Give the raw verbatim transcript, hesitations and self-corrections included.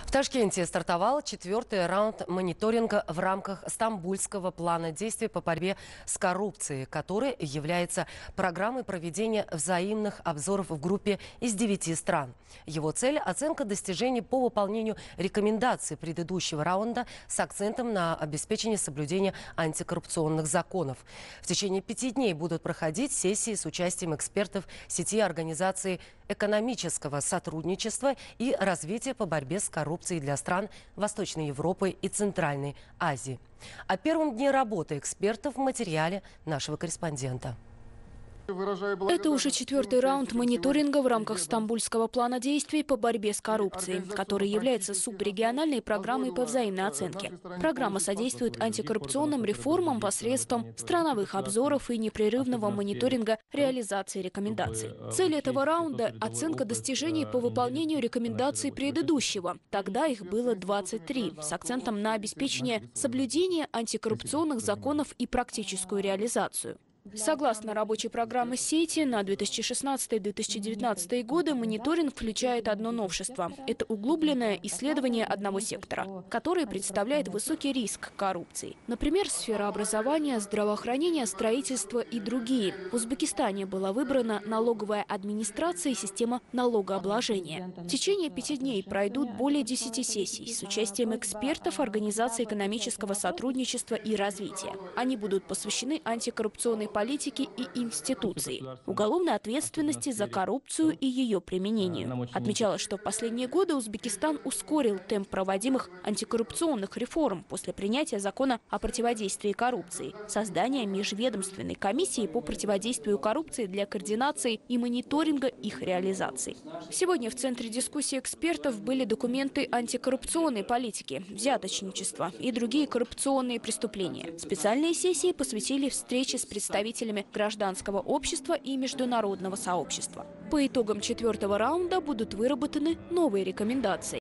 В Ташкенте стартовал четвертый раунд мониторинга в рамках Стамбульского плана действий по борьбе с коррупцией, который является программой проведения взаимных обзоров в группе из девяти стран. Его цель – оценка достижений по выполнению рекомендаций предыдущего раунда с акцентом на обеспечение соблюдения антикоррупционных законов. В течение пяти дней будут проходить сессии с участием экспертов сети организаций экономического сотрудничества и развития по борьбе с коррупцией для стран Восточной Европы и Центральной Азии. О первом дне работы экспертов в материале нашего корреспондента. Это уже четвертый раунд мониторинга в рамках Стамбульского плана действий по борьбе с коррупцией, который является субрегиональной программой по взаимной оценке. Программа содействует антикоррупционным реформам посредством страновых обзоров и непрерывного мониторинга реализации рекомендаций. Цель этого раунда – оценка достижений по выполнению рекомендаций предыдущего. Тогда их было двадцать три, с акцентом на обеспечение соблюдения антикоррупционных законов и практическую реализацию. Согласно рабочей программе сети на две тысячи шестнадцатый — две тысячи девятнадцатый годы, мониторинг включает одно новшество. Это углубленное исследование одного сектора, который представляет высокий риск коррупции. Например, сфера образования, здравоохранения, строительства и другие. В Узбекистане была выбрана налоговая администрация и система налогообложения. В течение пяти дней пройдут более десяти сессий с участием экспертов Организации экономического сотрудничества и развития. Они будут посвящены антикоррупционной политики и институций, уголовной ответственности за коррупцию и ее применению. Отмечалось, что в последние годы Узбекистан ускорил темп проводимых антикоррупционных реформ после принятия закона о противодействии коррупции, создания межведомственной комиссии по противодействию коррупции для координации и мониторинга их реализации. Сегодня в центре дискуссии экспертов были документы антикоррупционной политики, взяточничества и другие коррупционные преступления. Специальные сессии посвятили встрече с представителями представителями гражданского общества и международного сообщества. По итогам четвертого раунда будут выработаны новые рекомендации.